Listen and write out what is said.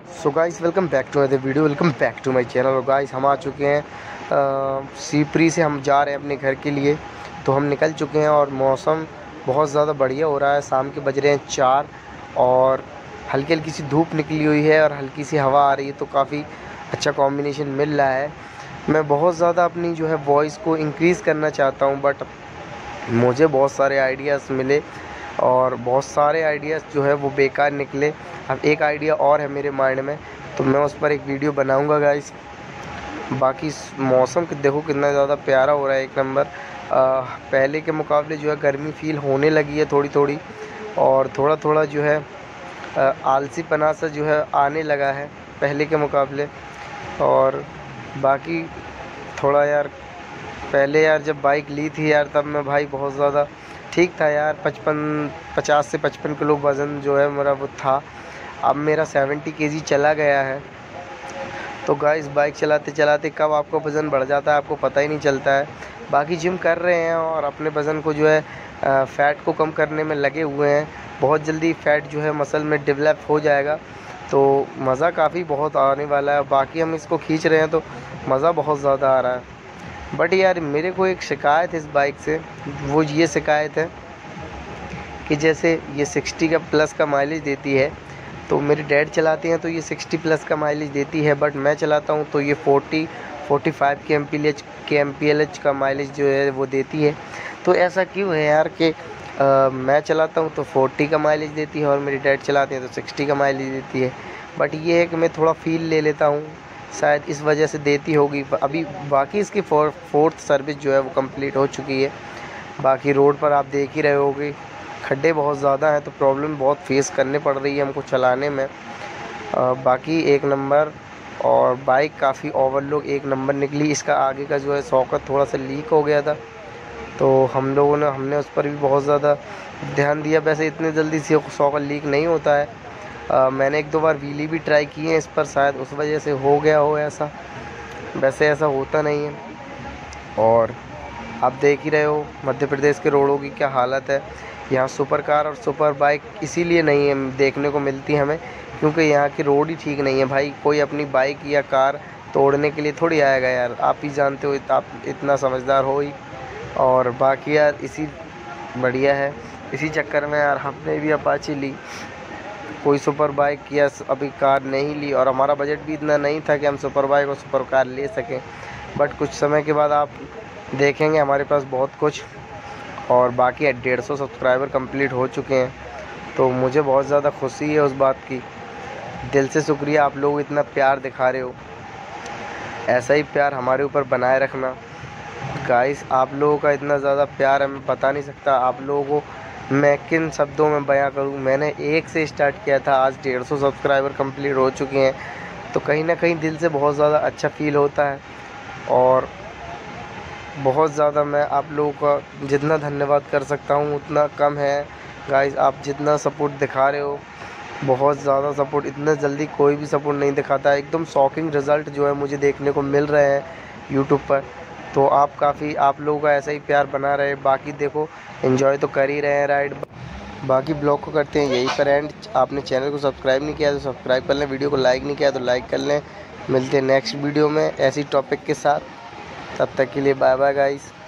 So guys welcome back to other video, welcome back to my channel. और guys हम आ चुके हैं सीपरी से, हम जा रहे हैं अपने घर के लिए। तो हम निकल चुके हैं और मौसम बहुत ज़्यादा बढ़िया हो रहा है। शाम के बज रहे हैं 4 और हल्की हल्की सी धूप निकली हुई है और हल्की सी हवा आ रही है, तो काफ़ी अच्छा कॉम्बिनेशन मिल रहा है। मैं बहुत ज़्यादा अपनी जो है वॉइस को इंक्रीज़ करना चाहता हूँ, बट मुझे बहुत सारे आइडियाज़ मिले और बहुत सारे आइडियाज़ जो है वो बेकार निकले। अब एक आइडिया और है मेरे माइंड में, तो मैं उस पर एक वीडियो बनाऊंगा गाइस। बाकी मौसम देखो कितना ज़्यादा प्यारा हो रहा है, एक नंबर। पहले के मुकाबले जो है गर्मी फील होने लगी है थोड़ी थोड़ी, और थोड़ा थोड़ा जो है आलसीपना सा जो है आने लगा है पहले के मुकाबले। और बाकी थोड़ा यार, पहले यार जब बाइक ली थी यार, तब मैं भाई बहुत ज़्यादा ठीक था यार। 50 से 55 किलो वज़न जो है मेरा वो था। अब मेरा 70 केजी चला गया है। तो गाइस बाइक चलाते चलाते कब आपका वज़न बढ़ जाता है आपको पता ही नहीं चलता है। बाकी जिम कर रहे हैं और अपने वज़न को जो है फ़ैट को कम करने में लगे हुए हैं। बहुत जल्दी फ़ैट जो है मसल में डेवलप हो जाएगा, तो मज़ा काफ़ी बहुत आने वाला है। बाकी हम इसको खींच रहे हैं तो मज़ा बहुत ज़्यादा आ रहा है। बट यार मेरे को एक शिकायत है इस बाइक से, वो ये शिकायत है कि जैसे ये 60 का प्लस का माइलेज देती है, तो मेरे डैड चलाते हैं तो ये 60 प्लस का माइलेज देती है, बट मैं चलाता हूँ तो ये 40-45 के MPLH का माइलेज जो है वो देती है। तो ऐसा क्यों है यार कि मैं चलाता हूँ तो 40 का माइलेज देती है और मेरे डैड चलाते हैं तो 60 का माइलेज देती है। बट ये है कि मैं थोड़ा फील ले लेता हूँ, शायद इस वजह से देती होगी। अभी बाकी इसकी फोर्थ सर्विस जो है वो कंप्लीट हो चुकी है। बाकी रोड पर आप देख ही रहे होगे, खड्डे बहुत ज़्यादा हैं, तो प्रॉब्लम बहुत फेस करने पड़ रही है हमको चलाने में। बाकी एक नंबर, और बाइक काफ़ी ओवरलुक एक नंबर निकली। इसका आगे का जो है सॉकेट थोड़ा सा लीक हो गया था, तो हमने उस पर भी बहुत ज़्यादा ध्यान दिया। वैसे इतने जल्दी से सॉकेट लीक नहीं होता है। मैंने 1-2 बार व्हीली भी ट्राई की है इस पर, शायद उस वजह से हो गया हो ऐसा। वैसे ऐसा होता नहीं है। और आप देख ही रहे हो मध्य प्रदेश के रोडों की क्या हालत है। यहाँ सुपर कार और सुपर बाइक इसीलिए नहीं है देखने को मिलती हमें, क्योंकि यहाँ की रोड ही ठीक नहीं है भाई। कोई अपनी बाइक या कार तोड़ने के लिए थोड़ी आएगा यार, आप ही जानते हो, आप इतना समझदार हो ही। और बाकी यार इसी बढ़िया है, इसी चक्कर में यार हमने भी अपाची ली, कोई सुपर बाइक या अभी कार नहीं ली। और हमारा बजट भी इतना नहीं था कि हम सुपर बाइक और सुपर कार ले सकें। बट कुछ समय के बाद आप देखेंगे हमारे पास बहुत कुछ। और बाकी 150 सब्सक्राइबर कंप्लीट हो चुके हैं, तो मुझे बहुत ज़्यादा खुशी है उस बात की। दिल से शुक्रिया, आप लोग इतना प्यार दिखा रहे हो, ऐसा ही प्यार हमारे ऊपर बनाए रखना गाइस। आप लोगों का इतना ज़्यादा प्यार है, मैं बता नहीं सकता आप लोगों को मैं किन शब्दों में बयां करूं। मैंने 1 से स्टार्ट किया था, आज 150 सब्सक्राइबर कंप्लीट हो चुके हैं, तो कहीं ना कहीं दिल से बहुत ज़्यादा अच्छा फील होता है। और बहुत ज़्यादा मैं आप लोगों का जितना धन्यवाद कर सकता हूँ उतना कम है गाइस। आप जितना सपोर्ट दिखा रहे हो, बहुत ज़्यादा सपोर्ट, इतना जल्दी कोई भी सपोर्ट नहीं दिखाता है। एकदम शॉकिंग रिज़ल्ट जो है मुझे देखने को मिल रहे हैं यूट्यूब पर। तो आप लोगों का ऐसा ही प्यार बना रहे। बाकी देखो एंजॉय तो कर ही रहे हैं राइड। बाकी ब्लॉग को करते हैं यही पर एंड। आपने चैनल को सब्सक्राइब नहीं किया तो सब्सक्राइब कर लें, वीडियो को लाइक नहीं किया तो लाइक कर लें। मिलते हैं नेक्स्ट वीडियो में ऐसी टॉपिक के साथ, तब तक के लिए बाय बाय गाइस।